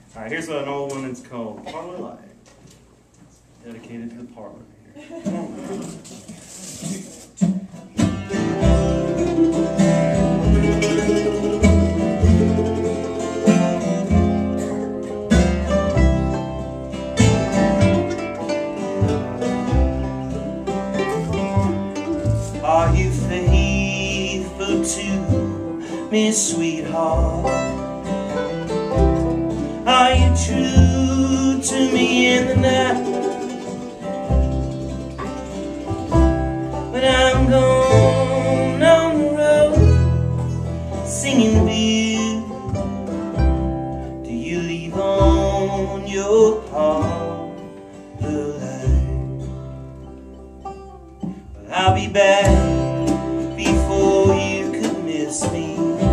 Alright, here's an old one that's called Parlour Live. Dedicated to the parlor here. Come on. Are you faithful to me, sweetheart? Are you true to me in the night? When I'm gone on the road, singing blues, do you leave on your parlor light? Well, I'll be back before you could miss me.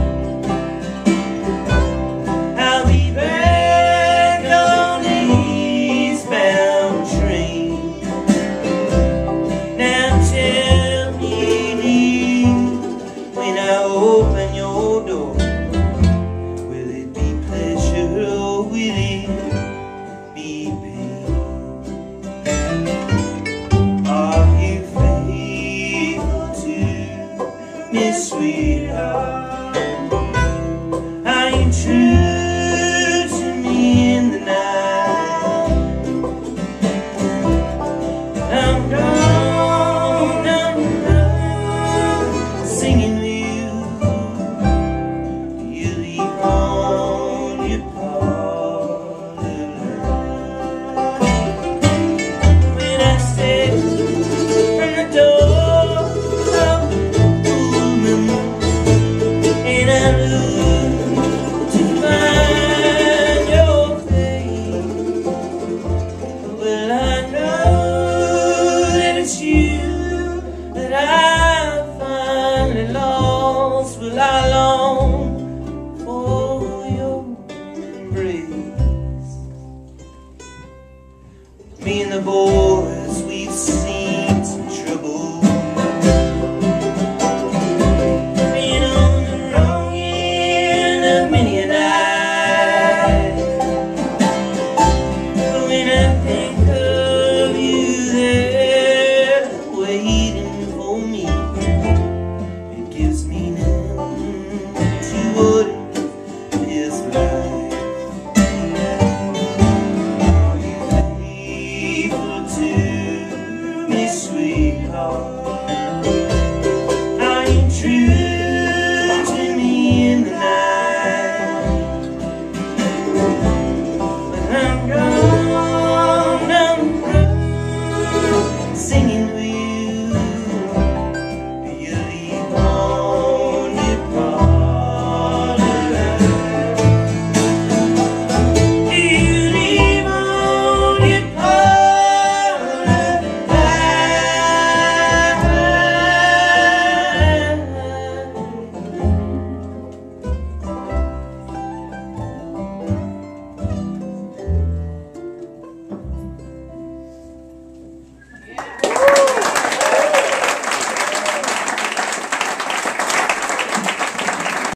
I'll be back on the eastbound train. Now tell me, dear, when I open your door, will it be pleasure or will it be pain? Are you faithful to me, sweetheart? Are you true